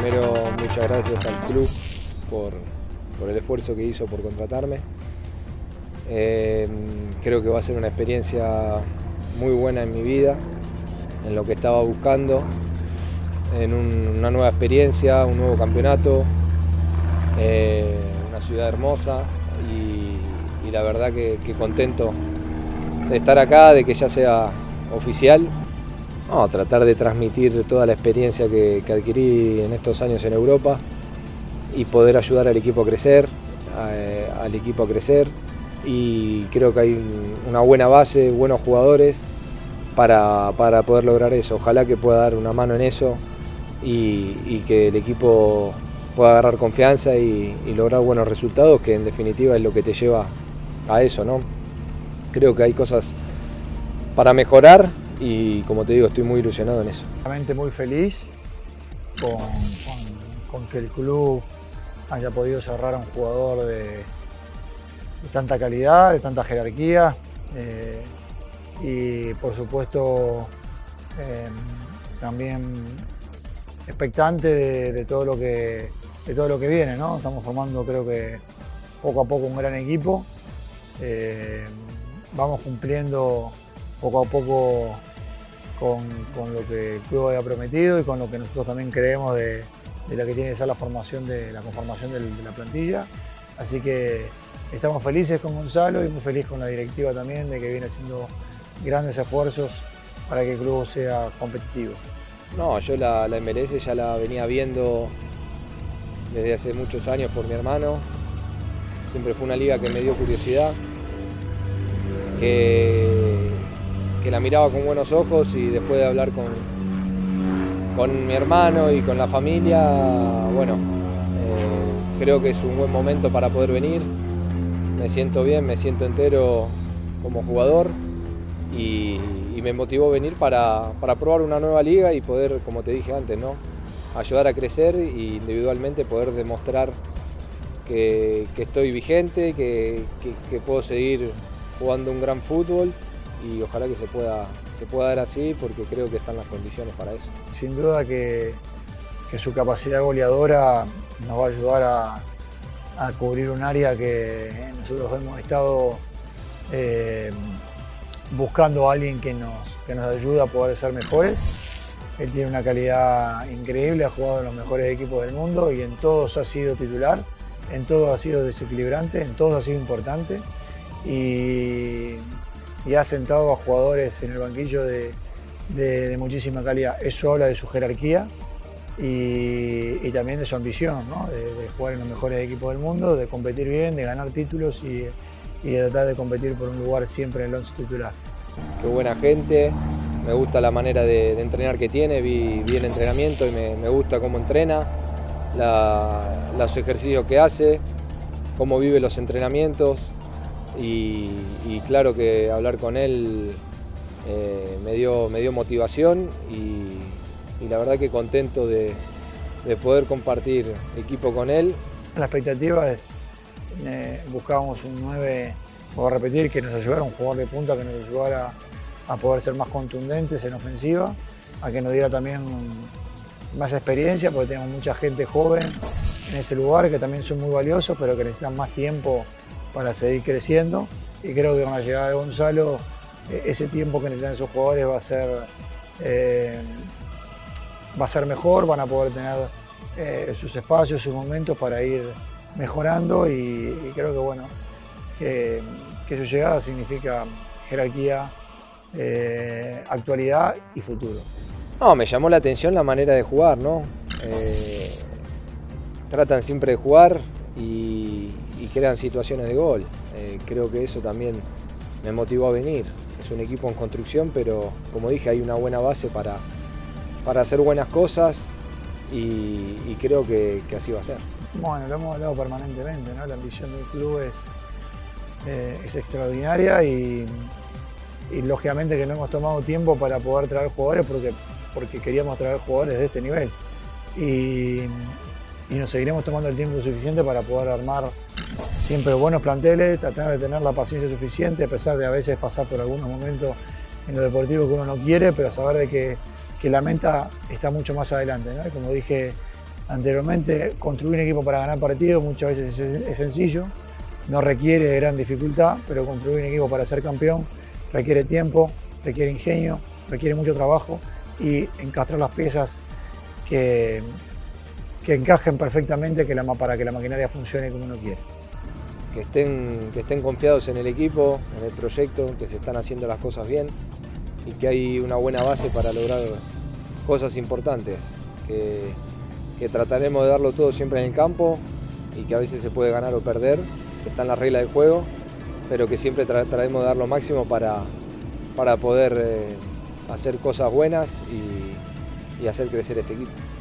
Primero, muchas gracias al club por el esfuerzo que hizo por contratarme. Creo que va a ser una experiencia muy buena en mi vida, en lo que estaba buscando, en una nueva experiencia, un nuevo campeonato, una ciudad hermosa y la verdad que contento de estar acá, de que ya sea oficial. No, tratar de transmitir toda la experiencia que adquirí en estos años en Europa y poder ayudar al equipo a crecer, y creo que hay una buena base, buenos jugadores para poder lograr eso. Ojalá que pueda dar una mano en eso y que el equipo pueda agarrar confianza y lograr buenos resultados, que en definitiva es lo que te lleva a eso, ¿no? Creo que hay cosas para mejorar y, como te digo, estoy muy ilusionado en eso. Realmente muy feliz con que el club haya podido cerrar a un jugador de tanta calidad, de tanta jerarquía y por supuesto también expectante de todo lo que viene, ¿no? Estamos formando, creo que poco a poco, un gran equipo. Vamos cumpliendo poco a poco con lo que el club había prometido y con lo que nosotros también creemos de la que tiene que ser la conformación de la plantilla. Así que estamos felices con Gonzalo y muy feliz con la directiva también, de que viene haciendo grandes esfuerzos para que el club sea competitivo. No, yo la MLS ya la venía viendo desde hace muchos años por mi hermano. Siempre fue una liga que me dio curiosidad, que la miraba con buenos ojos, y después de hablar con mi hermano y con la familia, bueno, creo que es un buen momento para poder venir. Me siento bien, me siento entero como jugador y me motivó venir para probar una nueva liga y poder, como te dije antes, ¿no?, ayudar a crecer e individualmente poder demostrar que estoy vigente, que puedo seguir jugando un gran fútbol, y ojalá que se pueda dar así, porque creo que están las condiciones para eso. Sin duda que su capacidad goleadora nos va a ayudar a cubrir un área que nosotros hemos estado buscando a alguien que nos ayude a poder ser mejores. Él tiene una calidad increíble, ha jugado en los mejores equipos del mundo y en todos ha sido titular, en todos ha sido desequilibrante, en todos ha sido importante, y ha sentado a jugadores en el banquillo de muchísima calidad. Eso habla de su jerarquía y también de su ambición, ¿no?, de jugar en los mejores equipos del mundo, de competir bien, de ganar títulos y de tratar de competir por un lugar siempre en el once titular. Qué buena gente, me gusta la manera de entrenar que tiene, vi el entrenamiento y me gusta cómo entrena, los ejercicios que hace, cómo vive los entrenamientos, y claro que hablar con él me dio motivación y la verdad que contento de poder compartir equipo con él. La expectativa es, buscábamos un 9, voy a repetir, que nos ayudara, un jugador de punta que nos ayudara a poder ser más contundentes en ofensiva, a que nos diera también más experiencia, porque tenemos mucha gente joven en este lugar que también son muy valiosos, pero que necesitan más tiempo para seguir creciendo, y creo que con la llegada de Gonzalo ese tiempo que necesitan esos jugadores va a ser mejor, van a poder tener sus espacios, sus momentos para ir mejorando, y creo que bueno, que su llegada significa jerarquía, actualidad y futuro. No, me llamó la atención la manera de jugar, ¿no? Tratan siempre de jugar y crean situaciones de gol. Creo que eso también me motivó a venir. Es un equipo en construcción, pero como dije, hay una buena base para hacer buenas cosas, y creo que así va a ser. Bueno, lo hemos hablado permanentemente, ¿no? La ambición del club es extraordinaria y lógicamente que no hemos tomado tiempo para poder traer jugadores porque queríamos traer jugadores de este nivel. Y nos seguiremos tomando el tiempo suficiente para poder armar siempre buenos planteles, tratar de tener la paciencia suficiente, a pesar de a veces pasar por algunos momentos en lo deportivo que uno no quiere, pero saber de que la meta está mucho más adelante, ¿no? Y como dije Anteriormente, construir un equipo para ganar partidos muchas veces es sencillo, no requiere de gran dificultad, pero construir un equipo para ser campeón requiere tiempo, requiere ingenio, requiere mucho trabajo y encastrar las piezas que encajen perfectamente para que la maquinaria funcione como uno quiere. Que estén confiados en el equipo, en el proyecto, que se están haciendo las cosas bien y que hay una buena base para lograr cosas importantes, que trataremos de darlo todo siempre en el campo y que a veces se puede ganar o perder, que está en la regla del juego, pero que siempre trataremos de dar lo máximo para poder hacer cosas buenas y hacer crecer este equipo.